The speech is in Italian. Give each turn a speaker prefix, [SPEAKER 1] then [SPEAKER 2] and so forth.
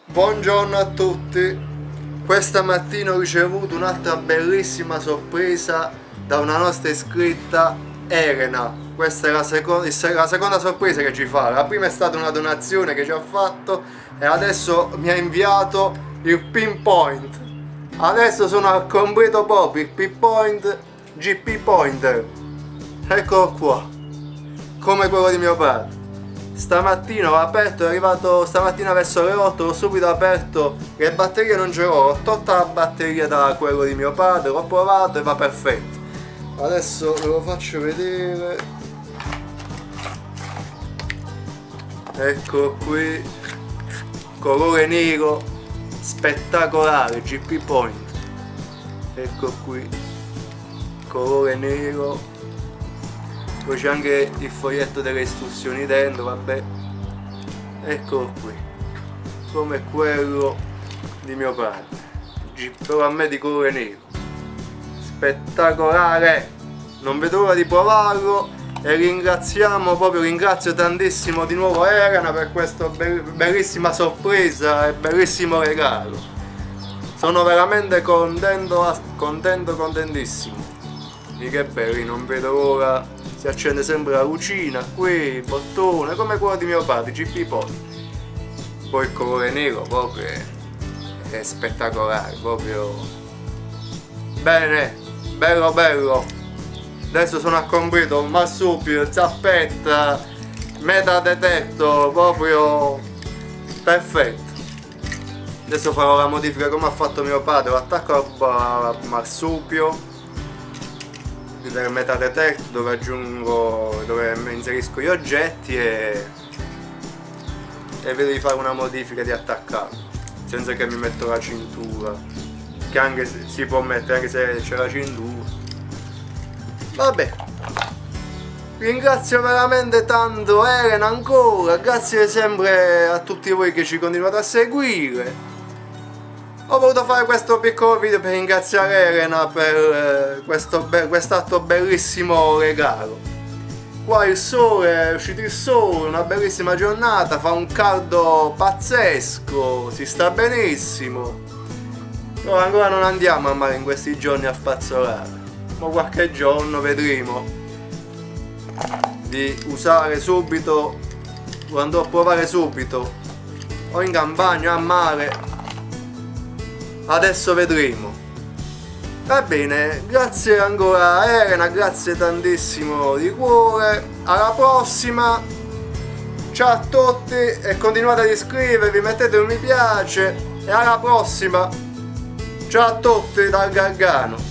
[SPEAKER 1] Buongiorno a tutti. Questa mattina ho ricevuto un'altra bellissima sorpresa da una nostra iscritta, Elena. Questa è la seconda sorpresa che ci fa. La prima è stata una donazione che ci ha fatto e adesso mi ha inviato il pinpoint. Adesso sono al completo proprio, il pinpoint GP Pointer. Eccolo qua, come quello di mio padre. Stamattina l'ho aperto, è arrivato stamattina verso le 8, l'ho subito aperto, le batterie non ce l'ho, ho tolta la batteria da quello di mio padre, l'ho provato e va perfetto. Adesso ve lo faccio vedere. Ecco qui, colore nero, spettacolare, GP Point. Ecco qui, colore nero. Poi c'è anche il foglietto delle istruzioni dentro, vabbè. Eccolo qui, come quello di mio padre, però a me di colore nero. Spettacolare, non vedo l'ora di provarlo e ringrazio tantissimo di nuovo Elena per questa bellissima sorpresa e bellissimo regalo. Sono veramente contentissimo. E che belli, non vedo l'ora. Si accende sempre la lucina qui, il bottone, come quello di mio padre, GP Point. Poi il colore nero proprio è spettacolare, proprio bene, bello. Adesso sono al completo, marsupio, zappetta, metal detector, proprio perfetto. Adesso farò la modifica come ha fatto mio padre, l'attacco al marsupio del metal detector dove inserisco gli oggetti e vedo di fare una modifica di attaccarlo senza che mi metto la cintura, che anche si può mettere anche se c'è la cintura. Vabbè, ringrazio veramente tanto Elena ancora, grazie sempre a tutti voi che ci continuate a seguire. Ho voluto fare questo piccolo video per ringraziare Elena per quest'atto bellissimo regalo. Qua il sole, è uscito il sole, una bellissima giornata, fa un caldo pazzesco, si sta benissimo. Però ancora non andiamo a mare in questi giorni a spazzolare, ma qualche giorno vedremo di usare subito, lo andrò a provare subito, o in campagna, a mare. Adesso vedremo. Va bene, grazie ancora Elena, grazie tantissimo di cuore. Alla prossima. Ciao a tutti e continuate ad iscrivervi, mettete un mi piace e alla prossima. Ciao a tutti dal Gargano.